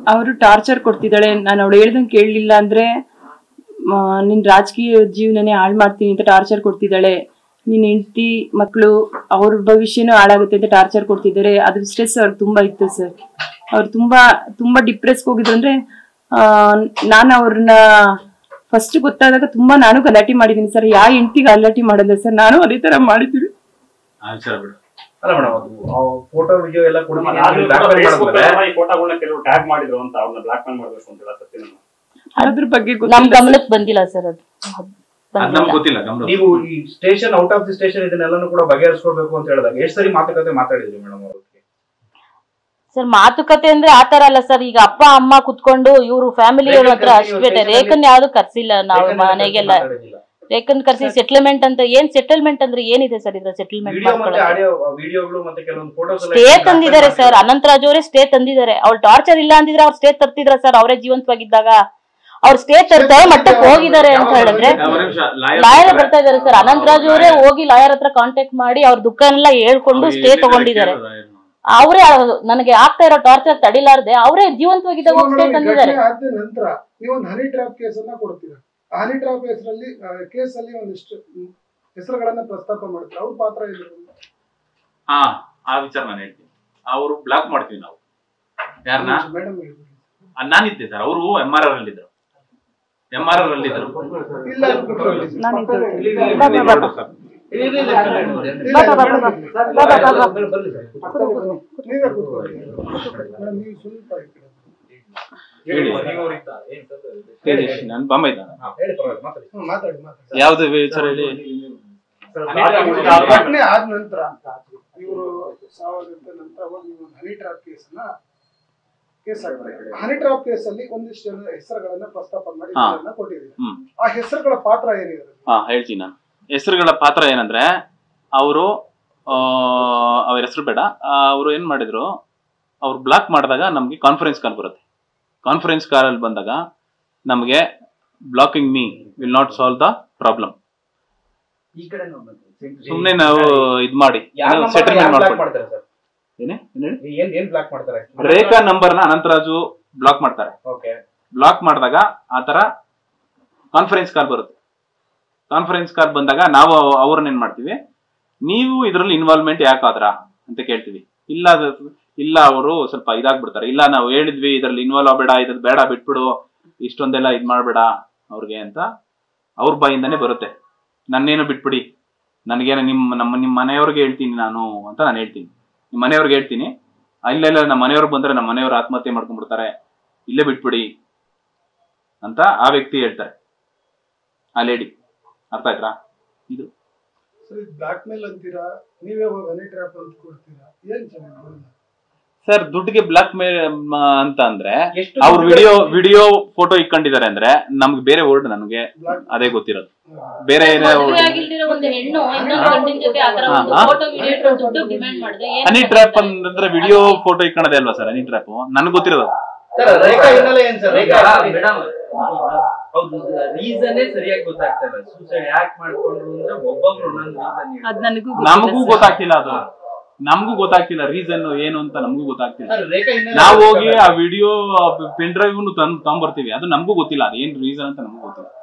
ಅವರು ಟಾರ್ಚರ್ ಕೊಡ್ತಿದ್ದಾಳೆ. ನಾನು ಅವಳು ಹೇಳ್ದಂಗೆ ಕೇಳಲಿಲ್ಲ ಅಂದ್ರೆ ನಿನ್ ರಾಜಕೀಯ ಜೀವನನೇ ಹಾಳು ಮಾಡ್ತೀನಿ ಅಂತ ಟಾರ್ಚರ್ ಕೊಡ್ತಿದ್ದಾಳೆ. ನಿನ್ ಹೆಂಡತಿ ಮಕ್ಕಳು ಅವ್ರ ಭವಿಷ್ಯನೂ ಹಾಳಾಗುತ್ತೆ ಅಂತ ಟಾರ್ಚರ್ ಕೊಡ್ತಿದ್ದಾರೆ. ಅದ್ರ ಸ್ಟ್ರೆಸ್ ಅವ್ರಿಗೆ ತುಂಬಾ ಇತ್ತು ಸರ್. ಅವ್ರು ತುಂಬಾ ಡಿಪ್ರೆಸ್ಗೆ ಹೋಗಿದ್ರು. ಅಂದ್ರೆ ನಾನು ಅವ್ರನ್ನ ಫಸ್ಟ್ ಗೊತ್ತಾದಾಗ ತುಂಬಾ ನಾನು ಗಲಾಟೆ ಮಾಡಿದೀನಿ ಸರ್. ಯಾವ ಹೆಂಡತಿ ಗಲಾಟೆ ಮಾಡಲ್ಲ ಸರ್, ನಾನು ಅದೇ ತರ ಮಾಡಿದೀನಿ. ಅಲ್ಲ ಮೇಡಮ್, ಅದು ಫೋಟೋ ವಿಡಿಯೋ ಎಲ್ಲ ಕೂಡ ಫೋಟೋಗಳನ್ನ ಕೆಲವರು ಟ್ಯಾಗ್ ಮಾಡಿದ್ರು ಅಂತ ಅವ್ರನ್ನ ಬ್ಲಾಕ್ ಮೇಲ್ ಮಾಡಬೇಕು ಅಂತ ಹೇಳತ್ತೀನಿ. ಅದ್ರ ಬಗ್ಗೆ ನಮ್ ಗಮನಕ್ಕೆ ಬಂದಿಲ್ಲ ಸರ್. ಅದು ನೀವು ಈ station out of the station ಇದನ್ನೆಲ್ಲಾನು ಕೂಡ ಬಗೆಹರಿಸ್ಕೊಳ್ಬೇಕು ಅಂತ ಹೇಳಿದಾಗ ಎಷ್ಟು ಸರಿ ಮಾತುಕತೆ ಮಾತಾಡಿದ್ರಿ ಮೇಡಮ್ ಅವ್ರಿಗೆ? ಸರ್ ಮಾತುಕತೆ ಅಂದ್ರೆ ಆತರ ಅಲ್ಲ ಸರ್. ಈಗ ಅಪ್ಪ ಅಮ್ಮ ಕುತ್ಕೊಂಡು ಇವ್ರು ಫ್ಯಾಮಿಲಿ ಹತ್ರ ಅಷ್ಟೇ. ರೇಖನ್ ಯಾವ್ದು ಕರ್ಸಿಲ್ಲ ನಾವು ಮನೆಗೆಲ್ಲ. ರೇಖನ್ ಕರ್ಸಿ ಸೆಟಲ್ಮೆಂಟ್ ಅಂತ ಏನ್ ಸೆಟಲ್ಮೆಂಟ್ ಅಂದ್ರೆ ಏನಿದೆ ಸರ್? ಇದ್ರ ಸೆಟಲ್ಮೆಂಟ್ ಸ್ಟೇ ತಂದಿದ್ದಾರೆ ಸರ್. ಅನಂತರಾಜ್ ಅವರೇ ಸ್ಟೇ ತಂದಿದ್ದಾರೆ. ಅವ್ಳು ಟಾರ್ಚರ್ ಇಲ್ಲ ಅಂದಿದ್ರೆ ಅವ್ರು ಸ್ಟೇ ತರ್ತಿದ್ರ ಸರ್. ಅವರೇ ಜೀವಂತವಾಗಿದ್ದಾಗ ಅವ್ರು ಸ್ಟೇ ತರ್ತಾರೆ ಮಟ್ಟಕ್ಕೆ ಹೋಗಿದ್ದಾರೆ ಅಂತ ಹೇಳಿದ್ರೆ ಲಾಯರ್ ಬರ್ತಾ ಇದಾರೆ ಸರ್. ಅನಂತರಾಜ್ ಅವರೇ ಹೋಗಿ ಲಾಯರ್ ಹತ್ರ ಕಾಂಟ್ಯಾಕ್ಟ್ ಮಾಡಿ ಅವ್ರ ದುಃಖ ಎಲ್ಲ ಹೇಳ್ಕೊಂಡು ಸ್ಟೇ ತಗೊಂಡಿದ್ದಾರೆ. ಅವರೇ ನನಗೆ ಆಗ್ತಾ ಇರೋ ಟಾರ್ಚರ್ ತಡಿಲಾರ್ದೆ ಅವರೇ ಜೀವಂತವಾಗಿದ್ದಾಗ ಸ್ಟೇ ತಂದಿದ್ದಾರೆ. ನಂತರ ನೀವು ಒಂದು ಹನಿ ಟ್ರ್ಯಾಪ್ ಕೇಸ್ ಅನ್ನ ಕೊಡ್ತೀರಾ. ಹನಿ ಟ್ರ್ಯಾಪ್ ಹೆಸರಲ್ಲಿ ಕೇಸಲ್ಲಿ ಒಂದಿಷ್ಟು ಹೆಸರುಗಳನ್ನ ಪ್ರಸ್ತಾಪ ಮಾಡ್ತಾರೆ. ಅವ್ರ ಪಾತ್ರ ಏನು? ಆ ವಿಚಾರ ನಾನು ಹೇಳ್ತೀನಿ. ಅವರು ಬ್ಲಾಕ್ ಮಾಡ್ತೀವಿ ನಾವು. ಯಾರನ್ನ? ನಾನಿದ್ದೆ ಸರ್. ಅವರು MRR ಅಲ್ಲಿದ್ರು. MRR ಅಲ್ಲಿದ್ರು. ನಾನು ಬಾಂಬೆ ಇದ್ದಾನೆ. ಯಾವ್ದು ವಿಚಾರ ಹೇಳಿ? ಘಟನೆ ಆದ ನಂತರ ಇವರು ಸಾವಾದ ನಂತರ ಹೋಗಿ ಹನಿ ಟ್ರ್ಯಾಪ್ ಕೇಸ್ ಆಗ್ತಾರೆ. ಹನಿ ಟ್ರ್ಯಾಪ್ ಕೇಸ್ ಅಲ್ಲಿ ಒಂದಿಷ್ಟು ಹೆಸರುಗಳನ್ನ ಪ್ರಸ್ತಾಪ ಮಾಡಿ ಕೊಟ್ಟಿದ್ದೀವಿ. ಆ ಹೆಸರುಗಳ ಪಾತ್ರ ಏನಿದೆ? ಹೇಳ್ತೀನಿ ನಾನು. ಹೆಸರುಗಳ ಪಾತ್ರ ಏನಂದ್ರೆ ಅವರು ಅವ್ರ ಹೆಸರು ಬೇಡ. ಅವರು ಏನ್ ಮಾಡಿದ್ರು, ಅವ್ರು ಬ್ಲಾಕ್ ಮಾಡಿದಾಗ ನಮ್ಗೆ ಕಾನ್ಫರೆನ್ಸ್ ಕಾಲ್ ಬರುತ್ತೆ. ಕಾನ್ಫರೆನ್ಸ್ ಕಾಲ್ ಅಲ್ಲಿ ಬಂದಾಗ ನಮಗೆ blocking me will not solve the problem. ಸುಮ್ನೆ ನಾವು ಇದ್ ಮಾಡಿ ಸೆಟಲ್ಮೆಂಟ್ ಮಾಡ್ಕೊಳ್ತಾರೆ. ರೇಖಾ ನಂಬರ್ ನ ಅನಂತರಾಜು ಬ್ಲಾಕ್ ಮಾಡ್ತಾರೆ. ಬ್ಲಾಕ್ ಮಾಡಿದಾಗ ಆತರ ಕಾನ್ಫರೆನ್ಸ್ ಕಾಲ್ ಬರುತ್ತೆ. ಕಾನ್ಫರೆನ್ಸ್ ಕಾಲ್ ಬಂದಾಗ ನಾವು ಅವ್ರನ್ನ ಏನ್ ಮಾಡ್ತೀವಿ, ನೀವು ಇದ್ರಲ್ಲಿ ಇನ್ವಾಲ್ವ್ಮೆಂಟ್ ಯಾಕಾದ್ರ ಅಂತ ಕೇಳ್ತೀವಿ. ಇಲ್ಲ ಅವರು ಸ್ವಲ್ಪ ಇದಾಗ್ಬಿಡ್ತಾರೆ. ಇಲ್ಲ ನಾವು ಹೇಳಿದ್ವಿ ಇದ್ರಲ್ಲಿ ಇನ್ವಾಲ್ವ್ ಆಗಬೇಡ, ಇದ್ ಬೇಡ ಬಿಟ್ಬಿಡು, ಇಷ್ಟೊಂದೆಲ್ಲ ಇದ್ ಮಾಡ್ಬೇಡ ಅವ್ರಿಗೆ ಅಂತ ಅವ್ರ ಬಾಯಿಂದಾನೇ ಬರುತ್ತೆ. ನನ್ನೇನು ಬಿಟ್ಬಿಡಿ, ನನಗೇನು ನಿಮ್ಮ ಮನೆಯವ್ರಿಗೆ ಹೇಳ್ತೀನಿ ನಾನು ಅಂತ ನಾನು ಹೇಳ್ತೀನಿ. ನಿಮ್ಮ ಮನೆಯವ್ರಿಗೆ ಹೇಳ್ತೀನಿ, ಇಲ್ಲೆಲ್ಲ ನಮ್ಮ ಮನೆಯವ್ರಿಗೆ ಬಂದ್ರೆ ನಮ್ಮ ಮನೆಯವ್ರು ಆತ್ಮಹತ್ಯೆ ಮಾಡ್ಕೊಂಡ್ಬಿಡ್ತಾರೆ, ಇಲ್ಲೇ ಬಿಟ್ಬಿಡಿ ಅಂತ ಆ ವ್ಯಕ್ತಿ ಹೇಳ್ತಾರೆ, ಆ ಲೇಡಿ. ಅರ್ಥ ಆಯ್ತಾ? ಇದು ಬ್ಲಾಕ್ ಮೇಲ್ ಅಂತೀರಾ, ನೀವೇ ಹನಿ ಟ್ರ್ಯಾಪ್ ಅಂತ ಕೊಡ್ತೀರಾ, ಏನ್ ಚೆನ್ನಾಗಿ ಸರ್? ದುಡ್ಡಿಗೆ ಬ್ಲಾಕ್ ಮೇಲ್ ಅಂತ ಅಂದ್ರೆ ಅವ್ರು ವಿಡಿಯೋ ಫೋಟೋ ಇಟ್ಕೊಂಡಿದ್ದಾರೆ ಅಂದ್ರೆ ನಮ್ಗೆ ಬೇರೆ ವರ್ಡ್ ನನಗೆ ಅದೇ ಗೊತ್ತಿರೋದು. ಬೇರೆ ಹನಿ ಟ್ರ್ಯಾಪ್ ಅಂದ್ರೆ ವಿಡಿಯೋ ಫೋಟೋ ಇಟ್ಕೊಳ್ಳೋದೇ ಅಲ್ವಾ ಸರ್ ಹನಿ ಟ್ರ್ಯಾಪ್? ನನ್ಗೆ ಗೊತ್ತಿರೋದು ನಮಗೂ ಗೊತ್ತಾಗ್ತಿಲ್ಲ. ಅದು ನಮಗೂ ಗೊತ್ತಾಗ್ತಿಲ್ಲ ರೀಸನ್ ಏನು ಅಂತ. ನಮಗೂ ಗೊತ್ತಾಗ್ತಿಲ್ಲ. ನಾವು ಹೋಗಿ ಆ ವಿಡಿಯೋ ಪೆನ್ ಡ್ರೈವ್ ತಗೊಂಡ್ಬರ್ತೀವಿ, ಅದು ನಮಗೂ ಗೊತ್ತಿಲ್ಲ ಅದು ಏನ್ ರೀಸನ್ ಅಂತ ನಮಗೂ ಗೊತ್ತಿಲ್ಲ.